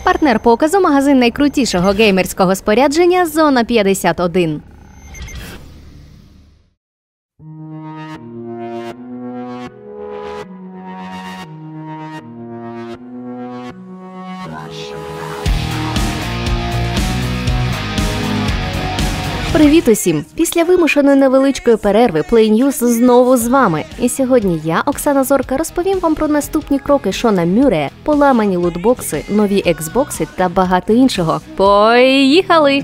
Партнер показу – магазин найкрутішого геймерського спорядження «Зона 51». Привіт усім! Після вимушеної невеличкої перерви Play News знову з вами. І сьогодні я, Оксана Зорка, розповім вам про наступні кроки Шона Мюррея, поламані лутбокси, нові ексбокси та багато іншого. Поїхали!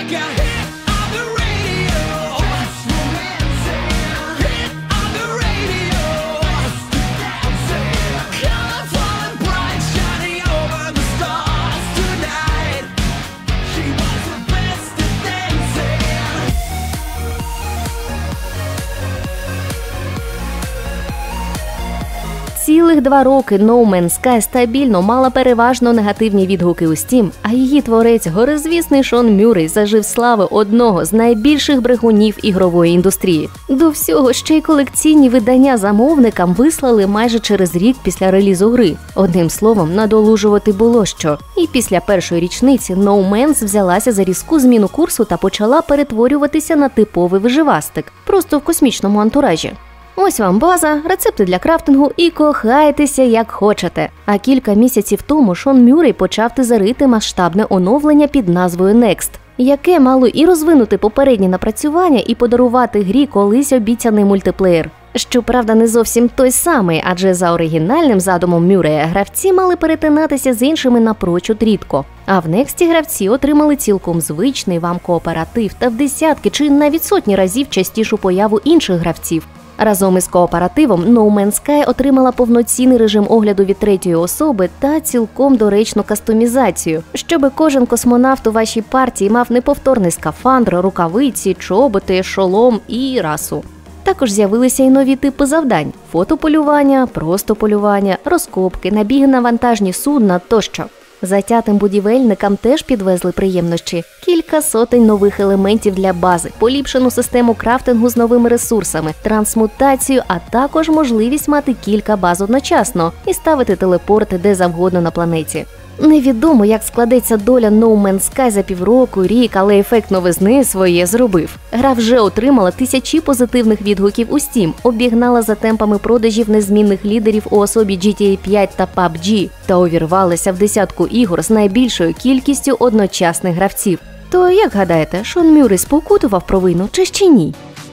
Цілих 2 роки No Man's Sky стабільно мала переважно негативні відгуки у Steam, а її творець, горизвісний Шон Мюррей, зажив слави одного з найбільших брехунів ігрової індустрії. До всього ще й колекційні видання замовникам вислали майже через рік після релізу гри. Одним словом, надолужувати було що. І після першої річниці No Man's взялася за різку зміну курсу та почала перетворюватися на типовий виживастик, просто в космічному антуражі. Ось вам база, рецепти для крафтингу і кохайтеся як хочете. А кілька місяців тому Шон Мюррей почав тизерити масштабне оновлення під назвою Next, яке мало і розвинути попередні напрацювання, і подарувати грі колись обіцяний мультиплеєр. Щоправда, не зовсім той самий, адже за оригінальним задумом Мюррея гравці мали перетинатися з іншими напрочуд рідко. А в Нексті гравці отримали цілком звичний вам кооператив та в десятки чи навіть сотні разів частішу появу інших гравців. Разом із кооперативом No Man's Sky отримала повноцінний режим огляду від третьої особи та цілком доречну кастомізацію, щоби кожен космонавт у вашій партії мав неповторний скафандр, рукавиці, чоботи, шолом і расу. Також з'явилися й нові типи завдань – фотополювання, просто полювання, розкопки, набіги на вантажні судна тощо. Затятим будівельникам теж підвезли приємності. Кілька сотень нових елементів для бази, поліпшену систему крафтингу з новими ресурсами, трансмутацію, а також можливість мати кілька баз одночасно і ставити телепорти де завгодно на планеті. Невідомо, як складеться доля No Man's Sky за півроку, рік, але ефект новизни своє зробив. Гра вже отримала тисячі позитивних відгуків у Steam, обігнала за темпами продажів незмінних лідерів у особі GTA 5 та PUBG та увірвалася в десятку ігор з найбільшою кількістю одночасних гравців. То, як гадаєте, Шон Мюррей спокутував провину чи ще ні?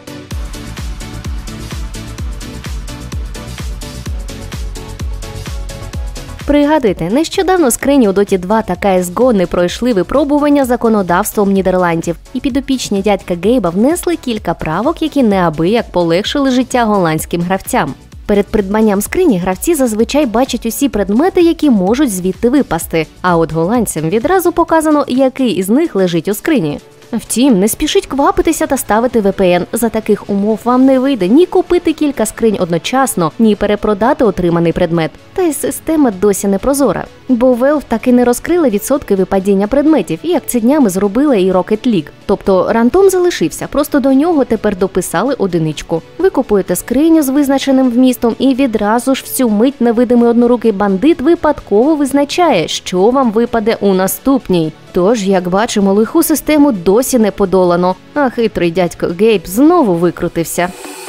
Пригадуйте, нещодавно скрині у Dota 2 та CSGO не пройшли випробування законодавством Нідерландів, і підопічні дядька Гейба внесли кілька правок, які неабияк полегшили життя голландським гравцям. Перед придбанням скрині гравці зазвичай бачать усі предмети, які можуть звідти випасти, а от голландцям відразу показано, який із них лежить у скрині. Втім, не спішіть квапитися та ставити VPN. За таких умов вам не вийде ні купити кілька скринь одночасно, ні перепродати отриманий предмет. Та й система досі не прозора. Бо Valve так і не розкрили відсотки випадіння предметів, як це днями зробила і Rocket League. Тобто рандом залишився, просто до нього тепер дописали одиничку. Ви купуєте скриню з визначеним вмістом і відразу ж в цю мить невидимий однорукий бандит випадково визначає, що вам випаде у наступній. Тож, як бачимо, лиху систему досі не подолано, а хитрий дядько Гейб знову викрутився.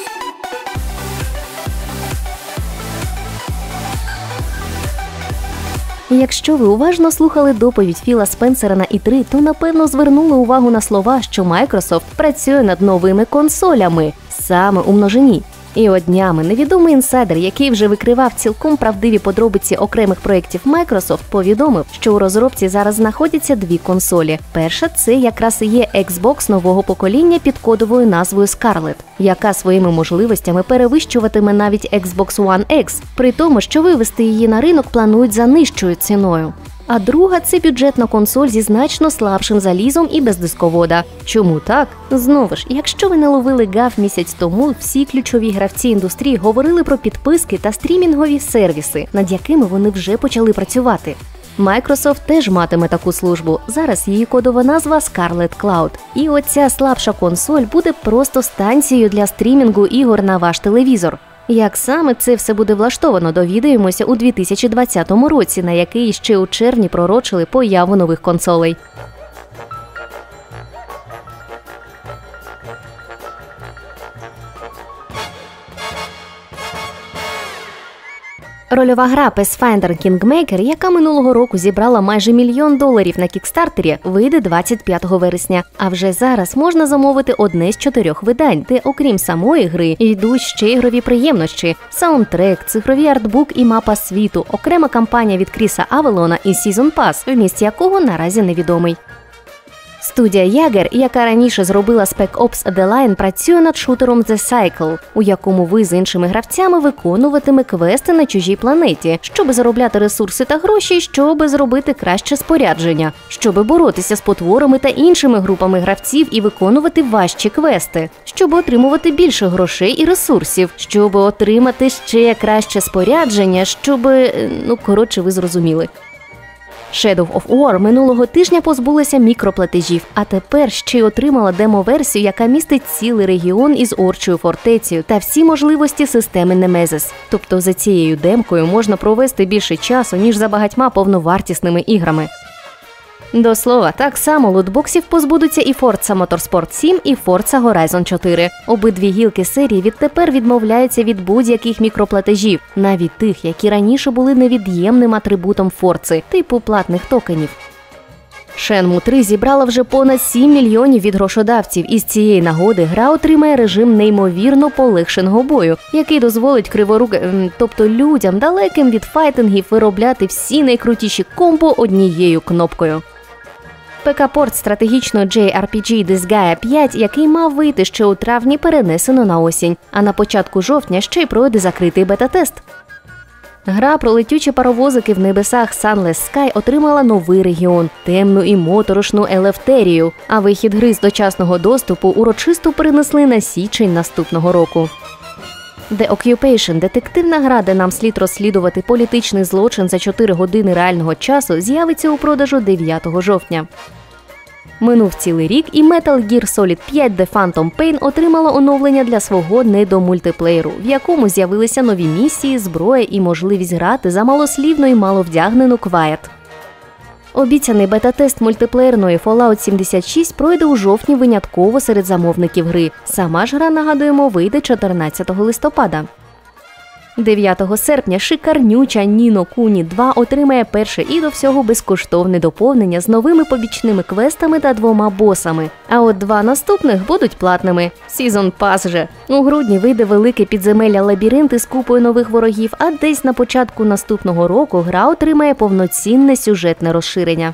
Якщо ви уважно слухали доповідь Філа Спенсера на E3, то напевно звернули увагу на слова, що Microsoft працює над новими консолями, саме у множині. І от днями невідомий інсайдер, який вже викривав цілком правдиві подробиці окремих проєктів Microsoft, повідомив, що у розробці зараз знаходяться 2 консолі. Перша – це якраз і є Xbox нового покоління під кодовою назвою Scarlett, яка своїми можливостями перевищуватиме навіть Xbox One X, при тому, що вивести її на ринок планують за нижчою ціною. А друга – це бюджетна консоль зі значно слабшим залізом і без дисковода. Чому так? Знову ж, якщо ви не ловили гаф місяць тому, всі ключові гравці індустрії говорили про підписки та стрімінгові сервіси, над якими вони вже почали працювати. Microsoft теж матиме таку службу. Зараз її кодова назва Scarlett Cloud. І оця слабша консоль буде просто станцією для стрімінгу ігор на ваш телевізор. Як саме це все буде влаштовано, довідаємося у 2020 році, на який ще у червні пророчили появу нових консолей. Рольова гра Pathfinder Kingmaker, яка минулого року зібрала майже $1 мільйон на кікстартері, вийде 25 вересня. А вже зараз можна замовити одне з 4 видань, де окрім самої гри йдуть ще ігрові приємності, саундтрек, цифровий артбук і мапа світу, окрема кампанія від Кріса Авелона і Season Pass, вміст якого наразі невідомий. Студія Ягер, яка раніше зробила Spec Ops: The Line, працює над шутером The Cycle, у якому ви з іншими гравцями виконуватиме квести на чужій планеті, щоб заробляти ресурси та гроші, щоб зробити краще спорядження, щоб боротися з потворами та іншими групами гравців і виконувати важчі квести, щоб отримувати більше грошей і ресурсів, щоб отримати ще краще спорядження, щоб… ви зрозуміли. Shadow of War минулого тижня позбулася мікроплатежів, а тепер ще й отримала демо-версію, яка містить цілий регіон із Орчою фортецею та всі можливості системи Nemesis. Тобто за цією демкою можна провести більше часу, ніж за багатьма повновартісними іграми. До слова, так само лутбоксів позбудуться і Forza Motorsport 7, і Forza Horizon 4. Обидві гілки серії відтепер відмовляються від будь-яких мікроплатежів, навіть тих, які раніше були невід'ємним атрибутом Forza, типу платних токенів. Shenmue 3 зібрала вже понад 7 мільйонів від грошодавців, і з цієї нагоди гра отримає режим неймовірно полегшеного бою, який дозволить тобто людям, далеким від файтингів, виробляти всі найкрутіші комбо однією кнопкою. ПК-порт стратегічного JRPG Disgaea 5, який мав вийти ще у травні, перенесено на осінь, а на початку жовтня ще й пройде закритий бета-тест. Гра про летючі паровозики в небесах Sunless Sky отримала новий регіон – темну і моторошну Елефтерію, а вихід гри з дочасного доступу урочисто перенесли на січень наступного року. The Occupation – детективна гра, де нам слід розслідувати політичний злочин за 4 години реального часу, з'явиться у продажу 9 жовтня. Минув цілий рік, і Metal Gear Solid 5 The Phantom Pain отримала оновлення для свого недомультиплеєру, в якому з'явилися нові місії, зброя і можливість грати за малослівну і маловдягнену Quiet. Обіцяний бета-тест мультиплеєрної Fallout 76 пройде у жовтні винятково серед замовників гри. Сама ж гра, нагадуємо, вийде 14 листопада. 9 серпня шикарнюча Ni no Kuni 2 отримає перше і до всього безкоштовне доповнення з новими побічними квестами та 2 босами. А от 2 наступних будуть платними. Season Pass же. У грудні вийде велике підземелля Лабіринт із купою нових ворогів, а десь на початку наступного року гра отримає повноцінне сюжетне розширення.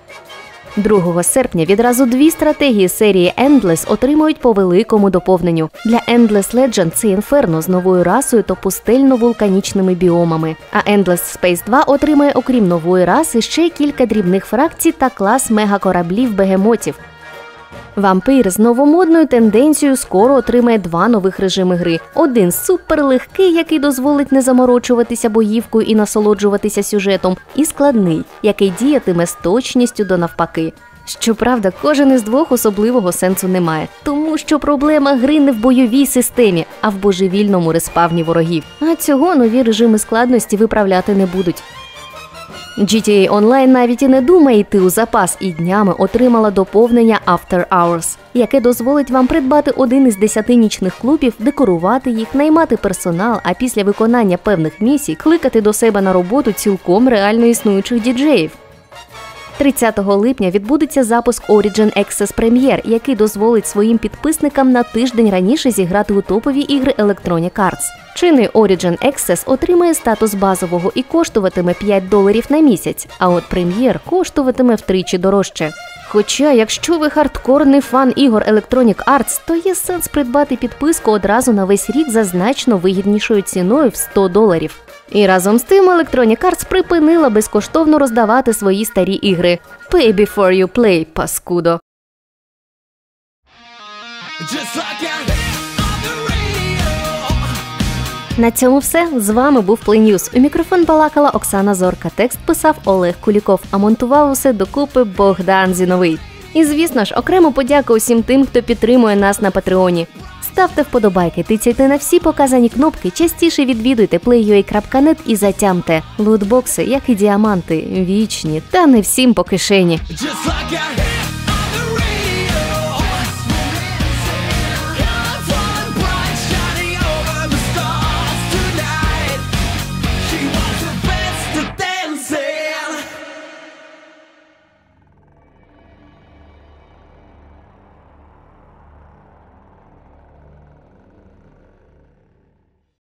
2 серпня відразу 2 стратегії серії Endless отримують по великому доповненню. Для Endless Legend це інферно з новою расою та пустельно-вулканічними біомами. А Endless Space 2 отримає, окрім нової раси, ще кілька дрібних фракцій та клас мегакораблів-бегемотів. Вампир з новомодною тенденцією скоро отримає 2 нових режими гри. Один суперлегкий, який дозволить не заморочуватися боївкою і насолоджуватися сюжетом, і складний, який діятиме з точністю до навпаки. Щоправда, кожен із 2 особливого сенсу не має, тому що проблема гри не в бойовій системі, а в божевільному респавні ворогів. А цього нові режими складності виправляти не будуть. GTA Online навіть і не думає йти у запас і днями отримала доповнення After Hours, яке дозволить вам придбати один із 10 нічних клубів, декорувати їх, наймати персонал, а після виконання певних місій кликати до себе на роботу цілком реально існуючих діджеїв. 30 липня відбудеться запуск Origin Access Premier, який дозволить своїм підписникам на тиждень раніше зіграти у топові ігри Electronic Arts. Чинний Origin Access отримає статус базового і коштуватиме $5 на місяць, а от Premier коштуватиме втричі дорожче. Хоча, якщо ви хардкорний фан ігор Electronic Arts, то є сенс придбати підписку одразу на весь рік за значно вигіднішою ціною в $100. І разом з тим Electronic Arts припинила безкоштовно роздавати свої старі ігри. Pay before you play, паскудо. На цьому все. З вами був Play News. У мікрофон балакала Оксана Зорка. Текст писав Олег Куліков, а монтував усе докупи Богдан Зіновий. І, звісно ж, окремо подяка усім тим, хто підтримує нас на Патреоні. Ставте вподобайки, тицяйте на всі показані кнопки, частіше відвідуйте play.ua.net і затямте. Лутбокси, як і діаманти, вічні, та не всім по кишені. Just like I hit on the radio.